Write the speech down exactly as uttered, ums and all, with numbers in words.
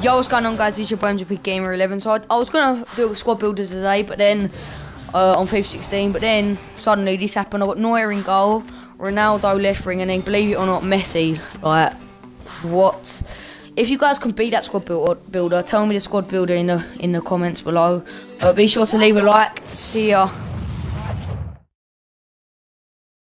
Yo, what's going on, guys? It's your boy M J P Gamer eleven. So I, I was gonna do a squad builder today, but then uh, on FIFA sixteen, but then suddenly this happened. I got Neuer in goal, Ronaldo left wing, and then believe it or not, Messi. Like, what? If you guys can beat that squad builder, tell me the squad builder in the in the comments below. Uh, be sure to leave a like. See ya.